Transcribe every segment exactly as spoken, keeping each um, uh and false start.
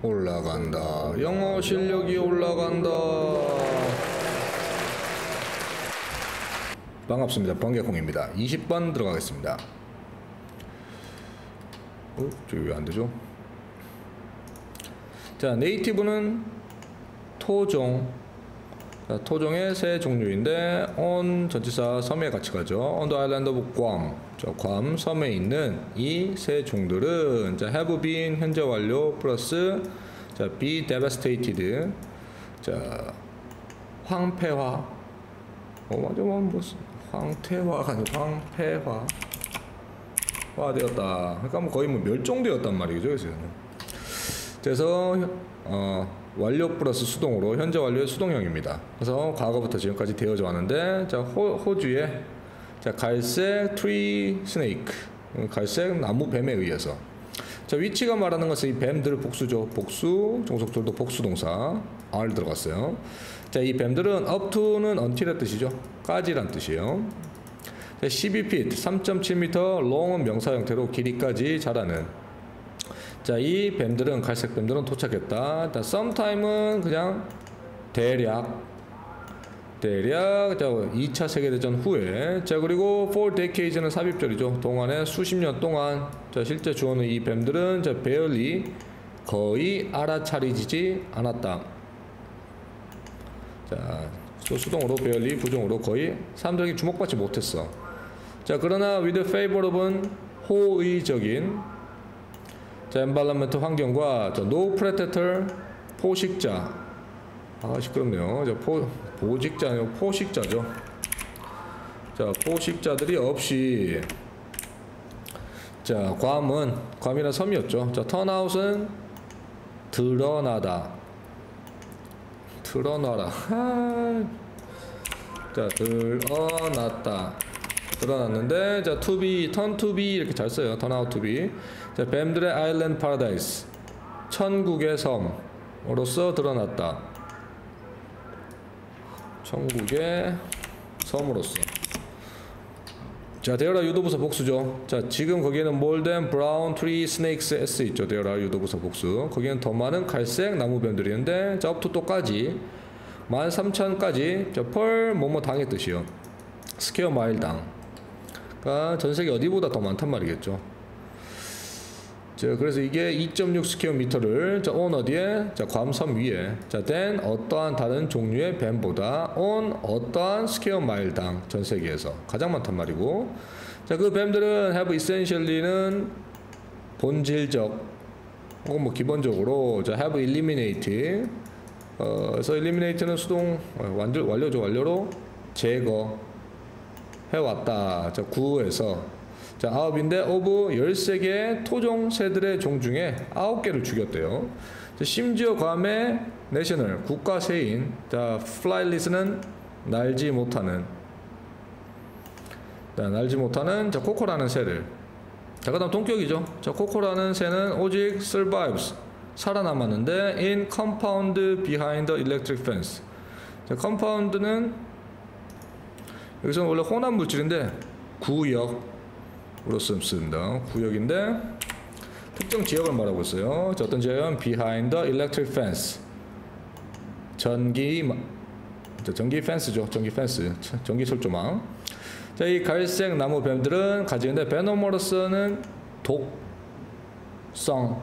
올라간다. 영어 실력이 올라간다. 반갑습니다. 번개콩입니다. 이십 번 들어가겠습니다. 어? 저기 왜 안되죠? 자, 네이티브는 토종. 자, 토종의 세 종류인데 on 전치사 섬에 같이 가죠. on the island of Guam. 자, 괌 섬에 있는 이 세 종들은 자, have been 현재 완료 플러스 자, be devastated. 자, 황폐화. 어, 맞아, 뭐, 무슨 황태화가 아니고 황폐화. 화 되었다. 그러니까 뭐 거의 뭐 멸종되었단 말이죠. 그래서, 그래서 어, 완료 플러스 수동으로 현재 완료의 수동형입니다. 그래서 과거부터 지금까지 되어져 왔는데 자, 호, 호주의 자, 갈색 트리 스네이크, 갈색 나무 뱀에 의해서 자, 위치가 말하는 것은 이 뱀들 복수죠. 복수, 종속절도 복수동사 R 들어갔어요. 자, 이 뱀들은 up to는 until의 뜻이죠. 까지란 뜻이에요. 자, 십이 피트, 삼 점 칠 미터, long은 명사 형태로 길이까지 자라는 자, 이 뱀들은 갈색 뱀들은 도착했다. 자, sometime은 그냥 대략 대략 자, 이 차 세계대전 후에 자, 그리고 for decades는 삽입절이죠. 동안에 수십 년 동안 자, 실제 주어는 이 뱀들은 자, barely 거의 알아차리지 않았다. 자, 수동으로 barely 부정으로 거의 사람들에게 주목받지 못했어. 자, 그러나 with favorable은 호의적인 자, environment 환경과 자, no predator 포식자. 아, 시끄럽네요. 자, 포, 보직자 아니고 포식자죠. 자, 포식자들이 없이 자, 괌은 괌이란 섬이었죠. 자, turnout은 드러나다. 드러나라. 자, 드러났다. 드러났는데 자, to be, turn to be 이렇게 잘 써요. turn out to be. 자, 뱀들의 아일랜드 파라다이스 천국의 섬으로서 드러났다. 천국의 섬으로서. 자, there are 유도부사 복수죠. 자, 지금 거기에는 more than brown tree snakes s 있죠. there are 유도부사 복수. 거기에는 더 많은 갈색 나무 뱀들이 있는데 자, up to 또까지 만 삼천까지 자, per 뭐뭐 당의 뜻이요. 스퀘어 마일당. 그러니까 전 세계 어디보다 더 많단 말이겠죠. 자, 그래서 이게 이 점 육 스퀘어 미터를 자, on 어디에? 자, 괌섬 위에. 자, then 어떠한 다른 종류의 뱀보다 on 어떠한 스퀘어 마일당 전 세계에서 가장 많단 말이고. 자, 그 뱀들은 have essentially는 본질적 혹은 뭐 기본적으로 자, have eliminated. 어, 그래서 eliminate는 수동 완료 완료죠. 완료로 제거 해왔다. 자, 구에서 자, 아홉인데 오브 열세 개의 토종 새들의 종 중에 아홉 개를 죽였대요. 자, 심지어 괌의 내셔널 국가 새인 자, 플라일리스는 날지 못하는 자, 날지 못하는 자, 코코라는 새를 자, 그 다음 동격이죠. 자, 코코라는 새는 오직 survives 살아남았는데 in compound behind the electric fence. 자, compound는 여기서는 원래 혼합 물질인데 구역 으로 씁니다. 구역인데 특정 지역을 말하고 있어요. 자, 어떤 지역은 behind the electric fence. 전기 자, 전기 펜스죠. 전기 펜스. 전기 철조망. 자, 이 갈색 나무 뱀들은 가지는데 베노머러스는 독성.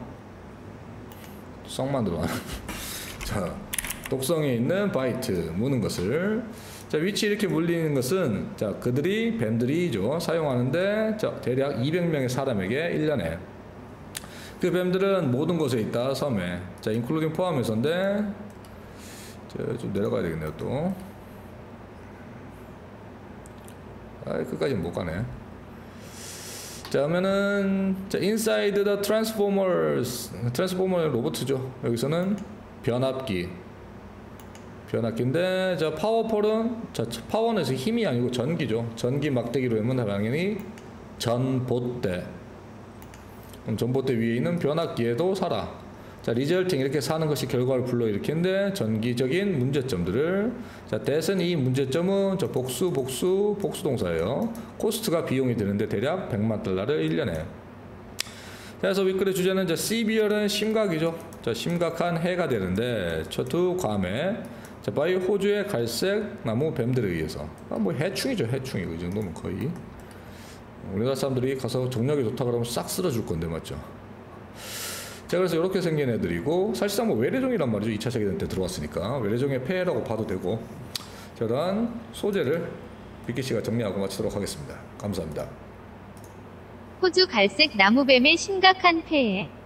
성만 들어가. 자, 독성에 있는 바이트 무는 것을 자, 위치 이렇게 물리는 것은 자, 그들이 뱀들이죠. 사용하는데 자, 대략 이백 명의 사람에게 일 년에 그 뱀들은 모든 곳에 있다. 섬에. 자, 인클루딩 포함해서인데 자, 좀 내려가야 되겠네요. 또 아, 끝까지는 못 가네. 자, 그러면은 자, inside the transformers 트랜스포머 로봇이죠. 여기서는 변압기 변압기인데 자, 파워폴은 자, 파워는 힘이 아니고 전기죠. 전기 막대기로 하면 당연히 전봇대. 그럼 전봇대 위에 있는 변압기에도 살아. 자, 리절팅 이렇게 사는 것이 결과를 불러일으키는데 전기적인 문제점들을 자, 대선 이 문제점은 저 복수 복수 복수 동사예요. 코스트가 비용이 드는데 대략 백만 달러를 일 년에. 그래서 윗글의 주제는 자, 시비얼은 심각이죠. 자, 심각한 해가 되는데 저투 괌에 자, 바이 호주의 갈색 나무 뱀들에 의해서 아, 뭐 해충이죠, 해충이. 이 정도면 거의 우리나라 사람들이 가서 정력이 좋다 그러면 싹 쓸어줄 건데 맞죠? 자, 그래서 이렇게 생긴 애들이고 사실상 뭐 외래종이란 말이죠. 이 차 세계대전 때 들어왔으니까 외래종의 폐해라고 봐도 되고. 자, 일단 소재를 비키 씨가 정리하고 마치도록 하겠습니다. 감사합니다. 호주 갈색 나무뱀의 심각한 폐해.